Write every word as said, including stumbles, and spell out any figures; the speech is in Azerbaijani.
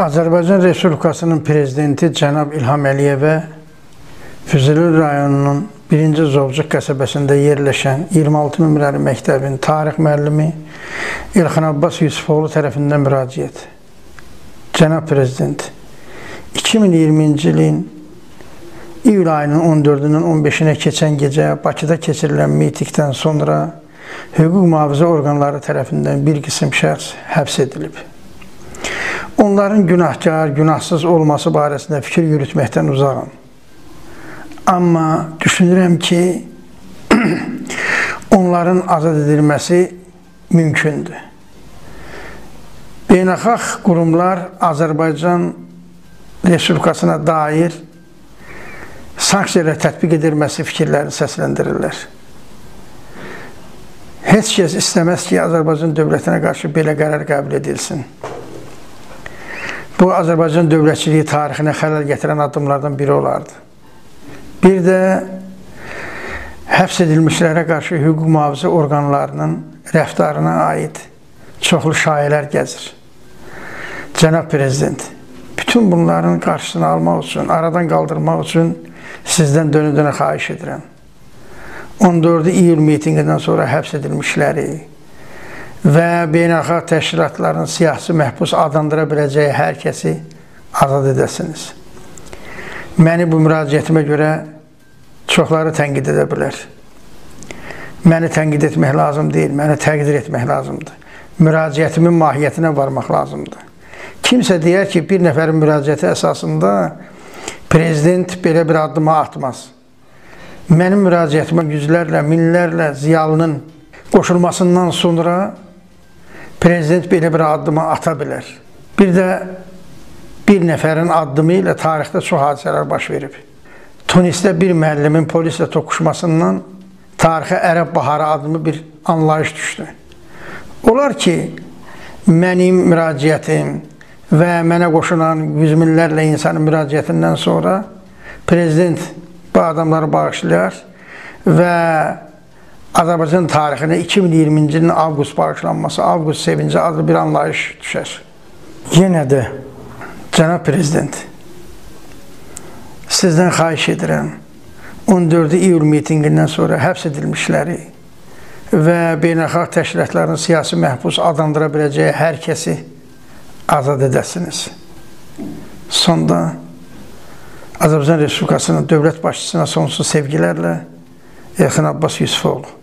Azərbaycan Respublikasının Prezidenti cənab İlham Əliyevə Füzuli rayonunun birinci Zovcuq qəsəbəsində yerləşən iyirmi altı nömrəli məktəbin tarix müəllimi İlxan Abbas Yusufoğlu tərəfindən müraciət. Cənab Prezident, iki min iyirminci ilin iyul ayının on dördündən on beşinə keçən gecə Bakıda keçirilən mitingdən sonra hüquq mühafizə orqanları tərəfindən bir qism şəxs həbs edilib. Onların günahkar, günahsız olması barəsində fikir yürütməkdən uzağım. Amma düşünürəm ki, onların azad edilməsi mümkündür. Beynəlxalq qurumlar Azərbaycan Respublikasına dair sanksiyalar tətbiq edilməsi fikirlərini səsləndirirlər. Heç kəs istəməz ki, Azərbaycan dövlətinə qarşı belə qərar qəbul edilsin. Bu, Azərbaycan dövlətçiliyi tarixinə xələl gətirən addımlardan biri olardı. Bir də həbs edilmişlərə qarşı hüquq mühafizə orqanlarının rəftarına aid çoxlu şayiələr gəzir. Cənab Prezident, bütün bunların qarşısını almaq üçün, aradan qaldırmaq üçün sizdən dönə-dönə xahiş edirəm. on dördü iyul mitingindən sonra həbs edilmişləri və beynəlxalq təşkilatların siyasi məhbus adlandıra biləcəyi hər kəsi azad edəsiniz. Məni bu müraciətimə görə çoxları tənqid edə bilər. Məni tənqid etmək lazım deyil, məni təqdir etmək lazımdır. Müraciətimin mahiyyətinə varmaq lazımdır. Kimsə deyər ki, bir nəfərin müraciəti əsasında Prezident belə bir addıma atmaz. Mənim müraciətimə yüzlərlə, minlərlə ziyalının qoşulmasından sonra Prezident belə bir addıma ata bilər. Bir də bir nəfərin addımı ilə tarixdə çox hadisələr baş verib. Tunisdə bir müəllimin polislə toqquşmasından tarixə Ərəb Baharı adlı bir anlayış düşdü. Olar ki, mənim müraciətim və mənə qoşulan yüz minlərlə insanın müraciətindən sonra Prezident bu adamları bağışlayar və Azərbaycan tarixinə iki min iyirminci ilin avqust bağışlanması, avqust sevinci adlı bir anlayış düşər. Yenə də, Cənab Prezident, sizdən xahiş edirəm, on dördü iyul mitingindən sonra həbs edilmişləri və beynəlxalq təşkilatların siyasi məhbus adlandıra biləcəyi hər kəsi azad edəsiniz. Sonda Azərbaycan Respublikasının dövlət başçısına sonsuz sevgilərlə İlxan Abbas Yusufoğlu.